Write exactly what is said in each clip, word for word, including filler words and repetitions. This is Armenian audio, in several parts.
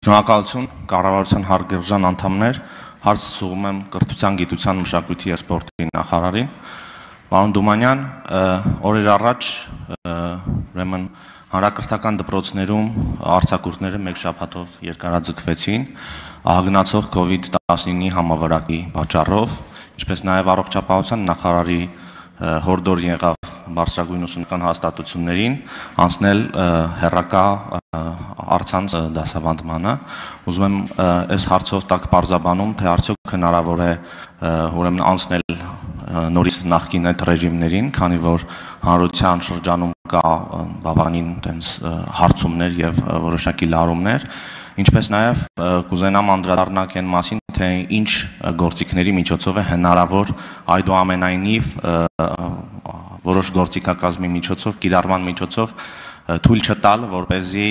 Շնորհակալություն կառավարության հարգարժան անդամներ, հարցս ուղղում եմ կրթության, գիտության, մշակույթի և սպորտի նախարարին։ Պարոն Դումանյան, օրեր առաջ ուրեմն հանրակրթական դպրոցներում արձակուրդները մեկ շաբաթով երկարաձգվեցին ահագնացող կովիդ տասնինը համավարակի պատճառով, ինչպես նաև առողջապահության նախարարի հորդոր եղավ բարձրագույն ուսումնական հաստատություններին անցնել հեռակա առցանց դասավանդմանը։ Ուզում եմ այս հարցով տակ պարզաբանում, թե արդյոք հնարավոր է ուրեմն անցնել նորից նախկին այդ ռեժիմներին, քանի որ հանրության շրջանում կա բավականին տենց հարցումներ եւ որոշակի լարումներ, ինչպես նաև կուզենամ անդրադառնալ այն մասին, թե ինչ գործիքների միջոցով է հնարավոր այդուամենայնիվ որոշ գործիքակազմի միջոցով, կիրառման միջոցով թույլ չտալ, որպեսզի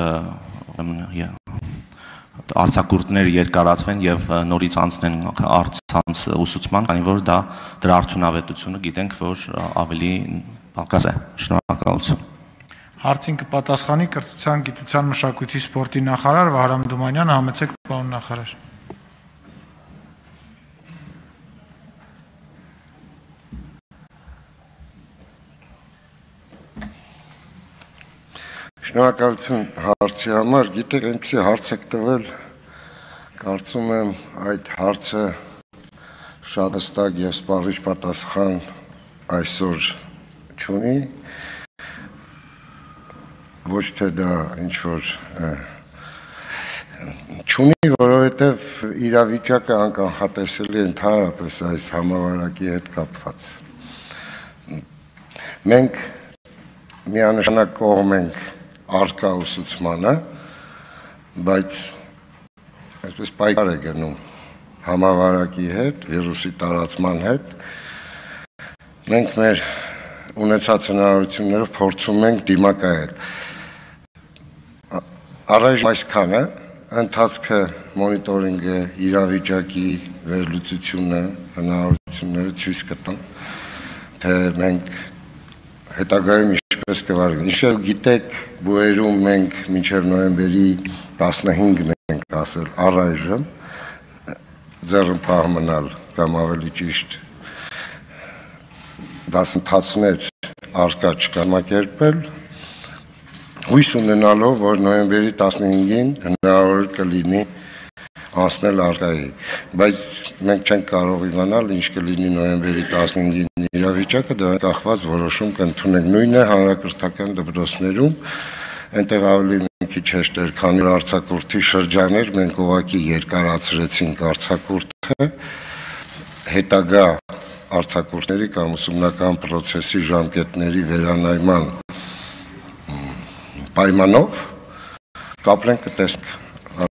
արձակուրդներ երկարացվեն եւ նորից անցնեն առցանց ուսուցման, քանի որ դա դրա արդյունավետությունը գիտենք, որ ավելի պակաս է։ Շնորհակալություն։ Հարցին կպատասխանի կրթության, գիտության, մշակույթի, սպորտի նախարար Վահրամ Դումանյանը, համեցեք պարոն նախարար։ Շնորհակալություն հարցի համար, գիտեք, այնպիսի հարց եք տվել, կարծում եմ այդ հարցը շատ հստակ եւ սպառիչ պատասխան այսօր չունի, ոչ թե դա ինչ-որ չունի, որովհետև իրավիճակը անկանխատեսելի է ընդհանրապես այս համավարակի հետ կապված։ Մենք միանշանակ կողմ ենք առկա ուսուցմանը, բայց այսպես պայքար է գնում համավարակի հետ, վիրուսի տարածման հետ։ Մենք մեր ունեցած հնարավորություններով փորձում ենք դիմակայել։ Առայժմ այսքանը, ընթացքը մոնիտորինգը, իրավիճակի վերլուծությունը, հնարավորությունները ցույց կտան, թե մենք հետագայում ինչպես կվարվենք։ Ինչեւ գիտեք, բուհերում մենք մինչև նոյեմբերի տասնհինգն ենք ասել առայժմ ձեռնպահ մնալ կամ ավելի ճիշտ դասընթացներ առկա չկազմակերպել, հույս ունենալով, որ նոյեմբերի տասնհինգին հնարավոր կլինի անցնել առկայի, բայց մենք չենք կարող իմանալ ինչ կլինի նոյեմբերի տասնհինգին իրավիճակը, դրանից կախված որոշում կընդունենք։ Նույնն է հանրակրթական դպրոցներում, այնտեղ ավելի մի քիչ հեշտ էր, քանի որ արձակուրդի շրջաներ, մենք ուղղակի երկարացրեցինք արձակուրդը, հետագա արձակուրդների կամ ուսումնական պրոցեսի ժամկետների վերանայման պայմանով կապրենք կտեսնենք։